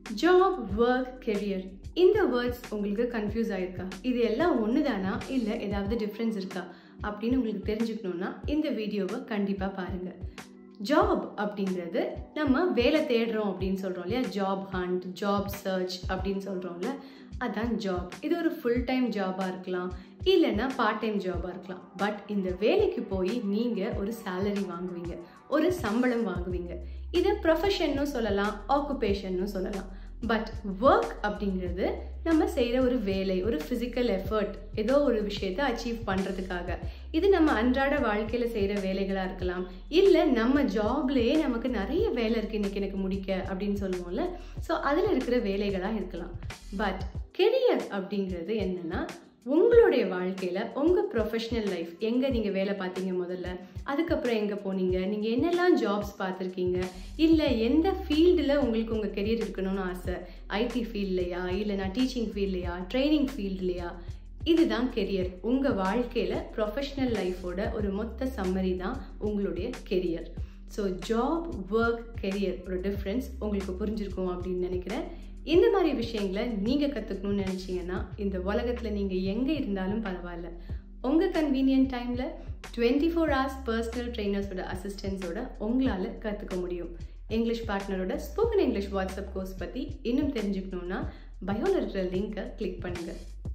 Job, work, career. இந்த words உங்களுக்கு confuse ஆயிருக்கா? இது எல்லாம் ஒண்ணுதானா இல்ல ஏதாவது டிஃபரன்ஸ் இருக்கா அப்படின்னு உங்களுக்கு தெரிஞ்சுக்கணும்னா இந்த வீடியோவை கண்டிப்பா பாருங்க. ஜாப் அப்படிங்கிறது நம்ம வேலை தேடுறோம் அப்படின்னு சொல்றோம் இல்லையா? ஜாப் ஹண்ட், ஜாப் சர்ச் அப்படின்னு சொல்றோம்ல, அதான் ஜாப். இது ஒரு ஃபுல் டைம் ஜாபா இருக்கலாம், இல்லைன்னா பார்ட் டைம் ஜாபா இருக்கலாம். பட் இந்த வேலைக்கு போய் நீங்க ஒரு சேலரி வாங்குவீங்க, ஒரு சம்பளம் வாங்குவீங்க. இதை ப்ரொஃபஷன்னு சொல்லலாம், ஆக்குபேஷன்னு சொல்லலாம். பட் ஒர்க் அப்படிங்கிறது நம்ம செய்கிற ஒரு வேலை, ஒரு ஃபிசிக்கல் எஃபர்ட், ஏதோ ஒரு விஷயத்தை அச்சீவ் பண்ணுறதுக்காக. இது நம்ம அன்றாட வாழ்க்கையில் செய்கிற வேலைகளாக இருக்கலாம், இல்லை நம்ம ஜாப்லேயே நமக்கு நிறைய வேலை இருக்குது இன்றைக்கி எனக்கு முடிக்க அப்படின்னு சொல்லுவோம்ல, ஸோ அதில் இருக்கிற வேலைகளாக இருக்கலாம். பட் கெரியர் அப்படிங்கிறது என்னென்னா, உங்களுடைய வாழ்க்கையில் உங்கள் ப்ரொஃபஷ்னல் லைஃப், எங்கே நீங்கள் வேலை பார்த்தீங்க முதல்ல, அதுக்கப்புறம் எங்கே போனீங்க, நீங்கள் என்னெல்லாம் ஜாப்ஸ் பார்த்துருக்கீங்க, இல்லை எந்த ஃபீல்டில் உங்களுக்கு உங்கள் கெரியர் இருக்கணும்னு ஆசை, ஐடி ஃபீல்ட்லையா, இல்லை நான் டீச்சிங் ஃபீல்ட்லையா, ட்ரைனிங் ஃபீல்ட்லையா, இதுதான் கெரியர். உங்கள் வாழ்க்கையில் ப்ரொஃபஷ்னல் லைஃபோட ஒரு மொத்த சம்மரி தான் உங்களுடைய career. So job, work, career ஒரு டிஃப்ரென்ஸ் உங்களுக்கு புரிஞ்சிருக்கும் அப்படின்னு நினைக்கிறேன். இந்த மாதிரி விஷயங்களை நீங்கள் கற்றுக்கணும்னு நினச்சிங்கன்னா இந்த உலகத்தில் நீங்கள் எங்கே இருந்தாலும் பரவாயில்ல, உங்கள் கன்வீனியன்ட் டைமில் 24 hours பர்சனல் ட்ரெயினர்ஸோட அசிஸ்டன்ஸோட உங்களால் கற்றுக்க முடியும். இங்கிலீஷ் பார்ட்னரோட ஸ்போக்கன் இங்கிலீஷ் வாட்ஸ்அப் கோர்ஸ் பற்றி இன்னும் தெரிஞ்சுக்கணுன்னா பயோவில் இருக்கிற லிங்கை கிளிக் பண்ணுங்கள்.